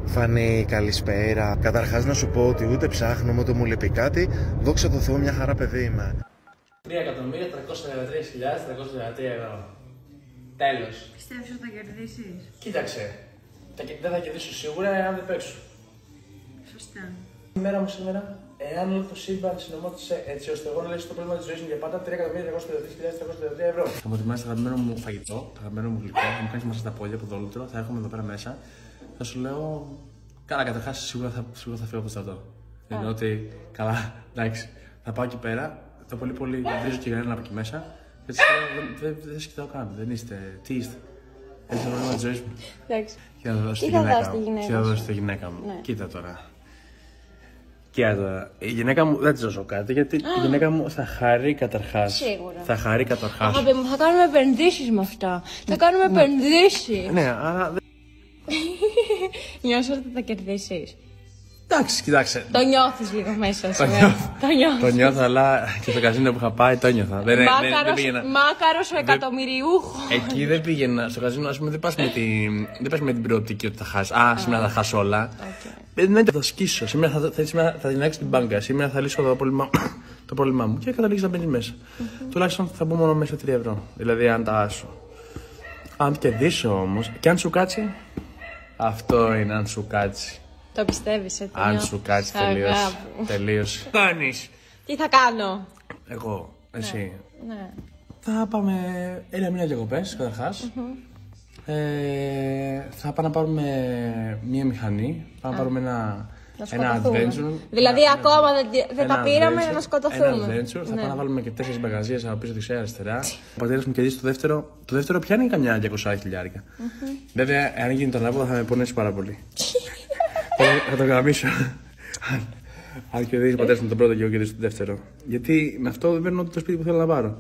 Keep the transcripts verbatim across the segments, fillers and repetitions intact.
Φανή, καλησπέρα. Καταρχάς να σου πω ότι ούτε ψάχνω ούτε μου λείπει κάτι. Δόξα τω Θεώ, μια χαρά παιδί είμαι. τρία εκατομμύρια τριακόσιες τριάντα τρεις χιλιάδες τριακόσια τριάντα τρία ευρώ. Τέλος. Πιστεύεις ότι θα κερδίσεις? Κοίταξε. Δεν θα κερδίσω σίγουρα εάν δεν παίξω. Σωστά. Η μέρα μου σήμερα, εάν όλο το σύμπαν συνομότησε έτσι ώστε εγώ να λύσω το πρόβλημα της ζωής μου για πάντα, τρία εκατομμύρια τριακόσιες τριάντα τρεις χιλιάδες τριακόσια τριάντα τρία ευρώ. Θα μου ετοιμάσεις το αγαπημένο μου φαγητό, το αγαπημένο μου γλυκό, θα μου κάνεις μασά στα πόδια από το δόλυτρο, θα έρχομαι εδώ πέρα μέσα. Θα σου λέω. Καλά, καταρχάς σίγουρα θα, σίγουρα θα φύγω από το στρατό. Είναι ότι. Καλά, εντάξει. Θα πάω εκεί πέρα, το πολύ πολύ βρίζω και κανέναν από εκεί μέσα. Έτσι δεν δε, δε, δε σκητάω καν. Δεν είστε. Τι είστε. Έτσι το πρόβλημα της ζωής μου. Εντάξει. Και θα δώσω Τι τη θα γυναίκα δώσει τη μου. γυναίκα Και θα σου. δώσω τη γυναίκα μου. Ναι. Κοίτα τώρα. Κοίτα τώρα. Η γυναίκα μου δεν της δώσω κάτι γιατί η γυναίκα μου θα χαρεί καταρχάς. Σίγουρα. Θα χαρεί καταρχάς. Αγάπη μου, θα κάνουμε επενδύσεις με αυτά. Θα κάνουμε επενδύσεις. Ναι, αλλά. Νιώσω ότι θα κερδίσεις. Εντάξει, κοιτάξτε. Το νιώθεις λίγο μέσα Το σήμερα. νιώθω. Το νιώθεις. Το νιώθω, αλλά και στο καζίνο που είχα πάει το νιώθα. Δεν, δεν, δεν Μάκαρος, πήγαινα. μάκαρος ο εκατομμυριούχο. Εκεί δεν πήγαινα. Στο καζίνο, ας πούμε, δεν πας με την, δεν πας με την προοπτική ότι θα χάσει. Α, σήμερα θα χάσω όλα. Δεν είναι θα σκίσω. Σήμερα θα, θα, σήμερα θα την την μπάγκα. Σήμερα θα λύσω το πρόβλημα, το πρόβλημά μου. Και καταλήξει να μπαίνει μέσα. Τουλάχιστον θα μπω μόνο μέσα τρία ευρώ. Δηλαδή, αν τα άσω. Αν κερδίσω όμως, και αν σου κάτσει. Αυτό είναι αν σου κάτσει. Το πιστεύεις, έτσι. Αν σου κάτσει τελείως. Τελείως. Κάνεις. Τι θα κάνω. Εγώ, εσύ. Ναι. Θα πάμε ένα μήνα διακοπές, καταρχάς. Mm-hmm. Ε, θα πάμε να πάρουμε μία μηχανή. Πάμε να πάρουμε ένα, ένα adventure. Δηλαδή, ένα, ακόμα δεν, δεν τα πήραμε adventure, να σκοτωθούμε. Ένα adventure. Ναι. Θα πάμε να βάλουμε και τέσσερις μπαγαζίες από πίσω δεξιά αριστερά. Ο πατέρας μου κερδίσει το δεύτερο. Το δεύτερο πιάνει καμιά διακόσια χιλιάρικα. Mm-hmm. Βέβαια, αν γίνει το ανάποδο θα με πονέσει πάρα πολύ. Θα το γραμμίσω. Αν κερδίσει ο πατέρας μου τον πρώτο και εγώ κερδίσω το δεύτερο. Γιατί με αυτό δεν παίρνω το σπίτι που θέλω να πάρω.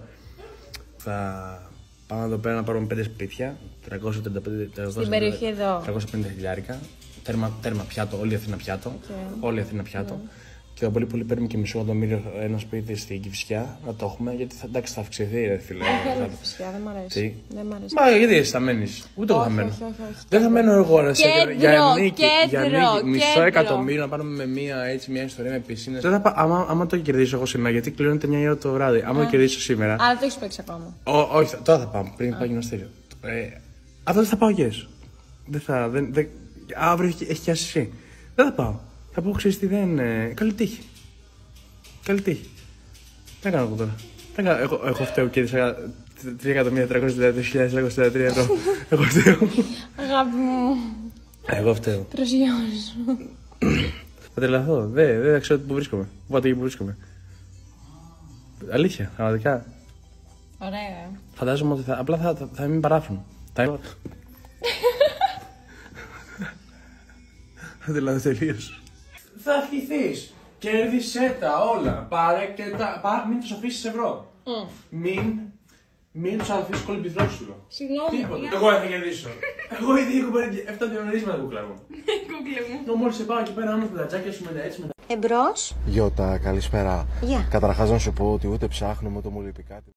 Θα πάμε εδώ πέρα να πάρουμε πέντε σπίτια. τριακόσια τριάντα πέντε, στην περιοχή εδώ. τριακόσια πενήντα χιλιάρικα. Τέρμα, τέρμα πιάτο, όλη η Αθήνα πιάτο. Okay. Όλη η Αθήνα πιάτο. Yeah. Και πολύ πολύ παίρνουμε και μισό εκατομμύριο ένα σπίτι στην Κηφισιά να το έχουμε. Γιατί θα, εντάξει, θα αυξηθεί, ρε φίλε. Δεν θέλω Κηφισιά, δεν μ' αρέσει. Τι? Δεν μ' αρέσει. Μα γιατί εσύ θα μένεις. Ούτε εγώ θα μένω. Όχι, όχι, όχι. Δεν θα μένω εγώ, ρε. Κέντρο, για νίκη. κέντρο, Για νίκη. Μισό κέντρο. εκατομμύριο να πάρουμε με μία, έτσι, μια ιστορία με πισίνες. Δεν θα πά, άμα, άμα το κερδίσω εγώ σήμερα, γιατί κλείνεται μια ώρα το βράδυ. Άμα το κερδίσω σήμερα. Αλλά το έχεις παίξει ακόμα. Ό, όχι, τώρα θα πάμε, πριν πάω γυμναστήριο. Ε, αυτό δεν θα πάω και εσύ. Δεν θα. Δεν, δεν, αύριο έχει, έχει και εσύ. Δεν θα πάω. Θα πω, ξέρεις τι, δεν. Ε, καλή τύχη. Καλή τύχη. Τι κάνω εγώ τώρα. Τι κάνω, εγώ, εγώ φταίω και τρία εκατομμύρια τριακόσιες τριάντα τρεις χιλιάδες τριακόσια τριάντα τρία ευρώ. Εγώ φταίω. Αγάπη μου. Εγώ φταίω. Προσγειώσου. Θα τρελαθώ. Δεν δε ξέρω πού βρίσκομαι. Πού πάτε εκεί που βρίσκομαι. Αλήθεια, πραγματικά. Ωραία. Φαντάζομαι ότι θα, απλά θα, θα, θα μην παράφουν. Θα Θα τρελαθώ τελείως. Θα ευχηθείς. Κέρδισε τα όλα. Πάρε και τα. Πάρε, μην τους αφήσεις ευρώ. Mm. Μην. Μην τους αφήσεις κολυμπιδρόξυλο. Συγγνώμη. Τίποτα. Εγώ θα κερδίσω. Εγώ ήδη έχω πάρει εφτά διονερίσματα κουκλά μου. Κούκλε μου. Εγώ μόλις σε πάω εκεί πέρα με τα τζάκια σου με τα έτσι με τα. Εμπρός. Γιώτα, καλησπέρα. Γεια. Καταρχάς να σου πω ότι ούτε ψάχνω ούτε μου λείπει κάτι.